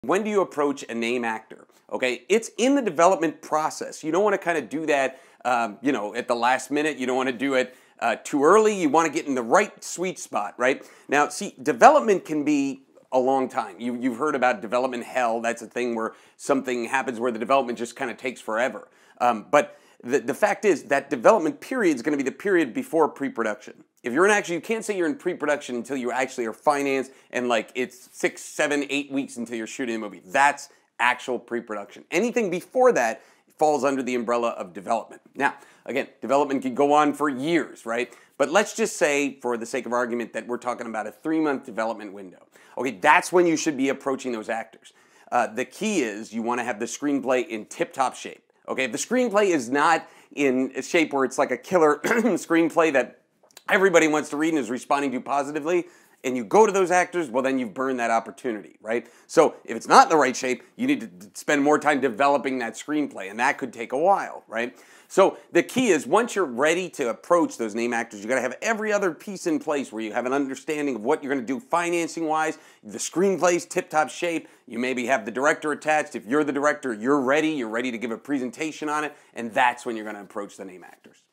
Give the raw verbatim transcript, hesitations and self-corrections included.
When do you approach a name actor? Okay, it's in the development process. You don't want to kind of do that, um, you know, at the last minute. You don't want to do it uh, too early. You want to get in the right sweet spot, right? Now, see, development can be a long time. You, you've heard about development hell. That's a thing where something happens where the development just kind of takes forever. Um, but the, the fact is that development period is going to be the period before pre-production. If you're in actually, you can't say you're in pre-production until you actually are financed and like it's six, seven, eight weeks until you're shooting a movie. That's actual pre-production. Anything before that falls under the umbrella of development. Now, again, development can go on for years, right? But let's just say, for the sake of argument, that we're talking about a three-month development window. Okay, that's when you should be approaching those actors. Uh, the key is you want to have the screenplay in tip-top shape. Okay, if the screenplay is not in a shape where it's like a killer screenplay that everybody wants to read and is responding to positively, and you go to those actors, well, then you've burned that opportunity, right? So if it's not in the right shape, you need to spend more time developing that screenplay, and that could take a while, right? So the key is once you're ready to approach those name actors, you got to have every other piece in place where you have an understanding of what you're going to do financing-wise, the screenplay's tip-top shape, you maybe have the director attached. If you're the director, you're ready, you're ready to give a presentation on it, and that's when you're going to approach the name actors.